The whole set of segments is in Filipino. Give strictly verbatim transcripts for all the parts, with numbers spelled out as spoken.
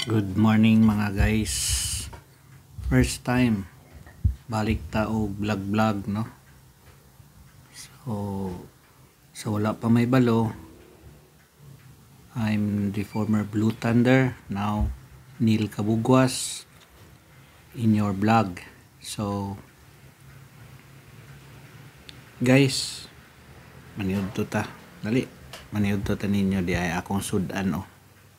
Good morning mga guys. First time balik ta og vlog vlog no. So sa wala pa may balo, I'm the former Blue Thunder, now Neil Kabugwas in your vlog. So guys, maniud to ta. Dali, maniud to ta ninyo di ay akong sudan oh.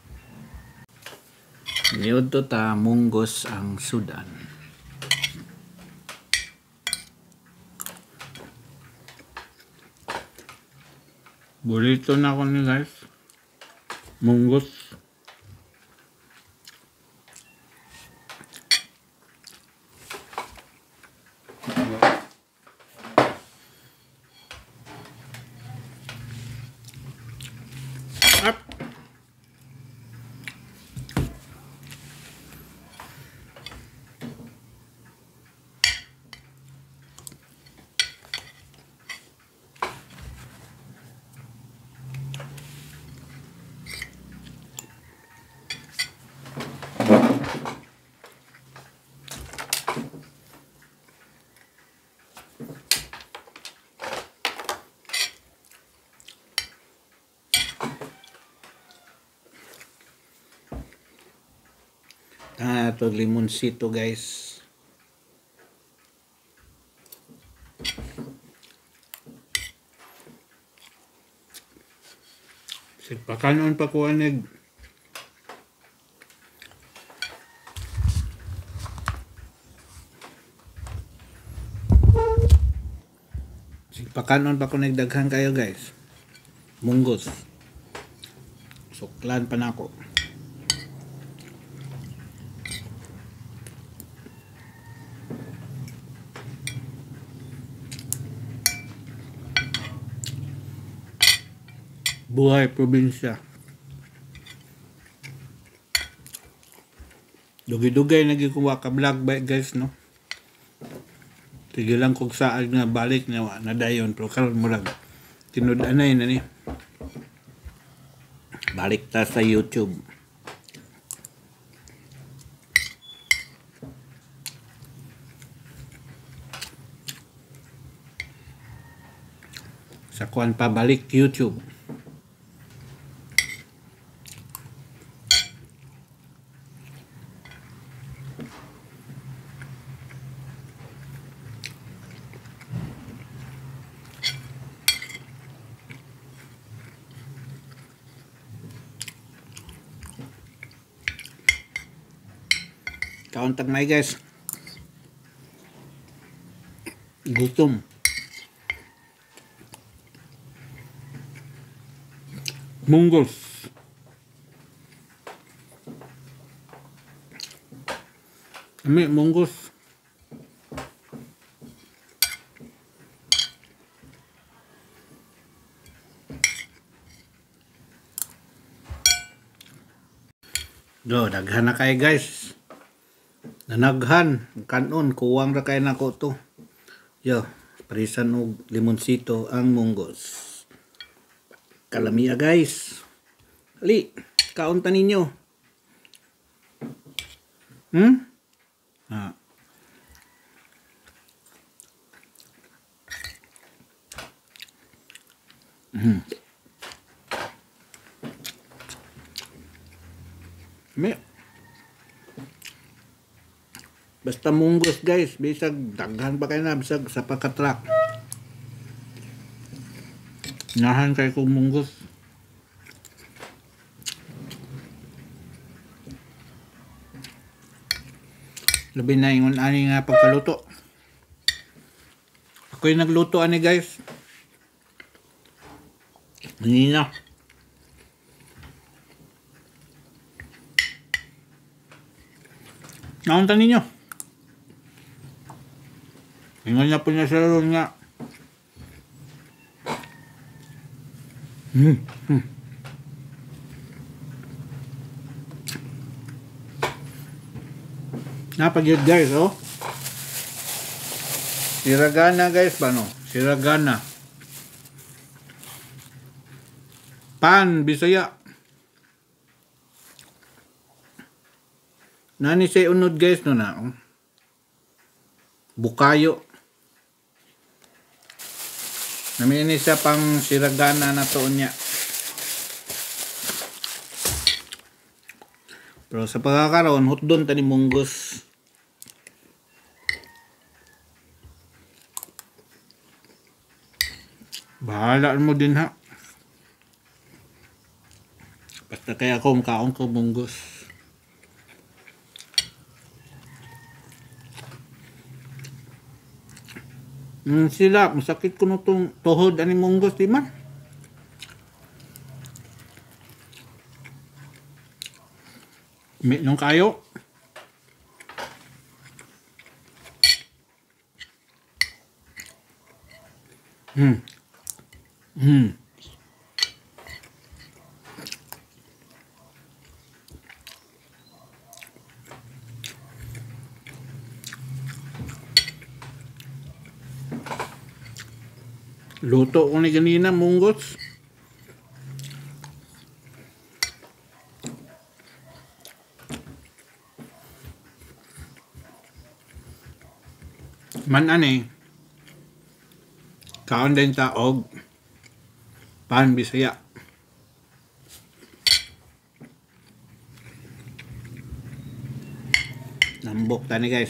Niud to ta munggos ang sudan. Burrito na ako ni guys. Munggos. Up. Ah, ito limonsito guys. Sigpakanon pa ko anig. Sigpakanon pa ko nagdaghan kayo guys. Munggos. Suklan pa na ako. Buhay probinsya. Dugay-dugay nagikuha ka vlog ba guys no. Tigilan kog saad nga balik na na dayon pero karon murag tinud-anay na ni. Balik ta sa YouTube. Sa kuan pa balik YouTube. Kauntag may guys. Gutom. Munggos. Ami munggos. Do, daghan na kayo guys. Nanaghan, kanon, kuwang ra kay nako to. Yo, parisan og limonsito ang munggos. Kalamia guys. Ali, kaunta ninyo. Hmm? Ah. Hmm. Me. Basta munggos guys, bisag daghan pa kayo na, bisag sa pagkatrak. Nahan kayo kong munggos. Labi na yung ani nga pagkaluto. Ako yung nagluto ani guys. Manina. Naunta ninyo. Ingon na po niya sa laro nga. Hmm. Hmm. Napag-yun guys, oh. Siragana guys, paano? Siragana. Pan, Bisaya. Nani say unod guys no na. Oh. Bukayo. Namin ni siya pang siragana na to niya. Pero sa pagkakaroon, hotdon tani munggos. Bahala mo din ha. Basta kaya ako makaon ko munggos. Hmm, sila, masakit ko no tong tuhod ani munggos di man. May nung kayo. Hmm. Hmm. Luto ko ni kanina munggos. Man ani. Kaon din ta og pan Bisaya. Nambok tani guys.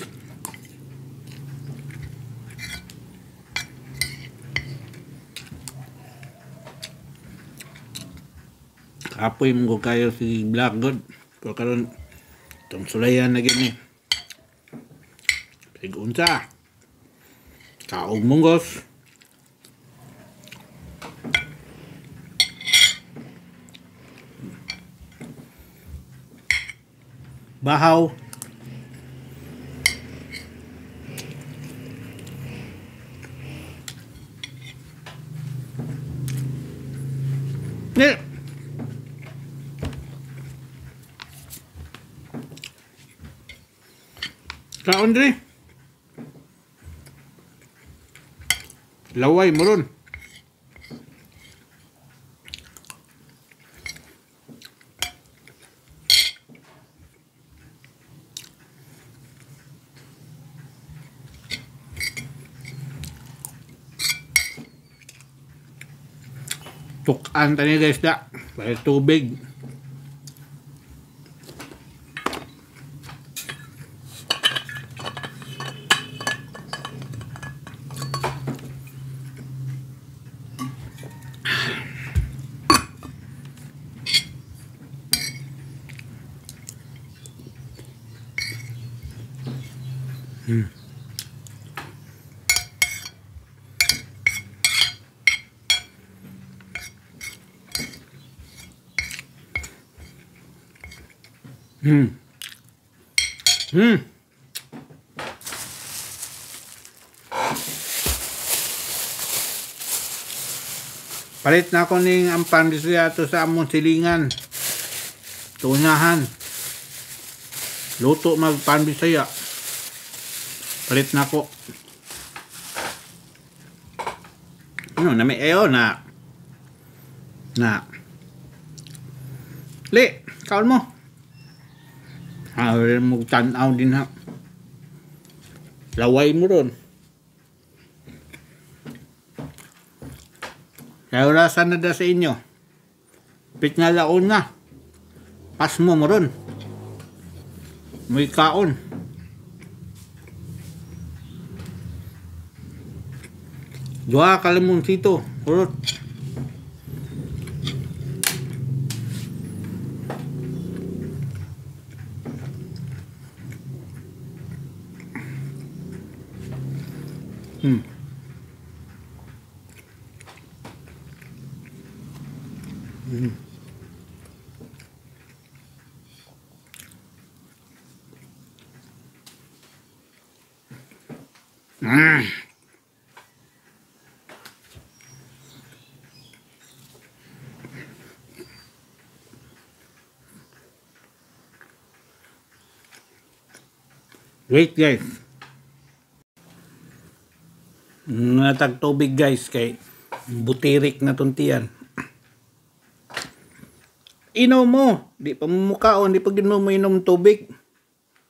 Kapoy mo kayo si Black God. Pero karon itong sulayan na gini. Pigunsa. Kaog munggos. Bahaw. Yeah. Kaon diri. Laway mo ron. Tukan tani guys da. May tubig. Hmm. Hmm. Hmm. Palit na ako ning ampan Bisaya to sa among silingan. Tunyahan. Luto mag pan Bisaya. Palit na ako. Ano na may ayo na. Na. Li, kaon mo. Hawal mo tanaw din ha. Laway mo ron. Kaya orasan na da sa inyo. Pit nga laon na. Pas mo mo ron. May kaon. Dua kalamunsito. Urot. Hmm. Hmm. Hmm. Wait guys. Natag tubig guys kay butirik na tuntian. Inom mo, di pa mumukaon, di pa gin mo mainom tubig.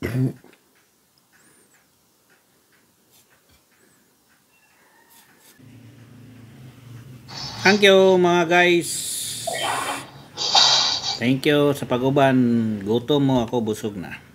Thank you mga guys. Thank you sa pag-uban. Gutom mo ako, busog na.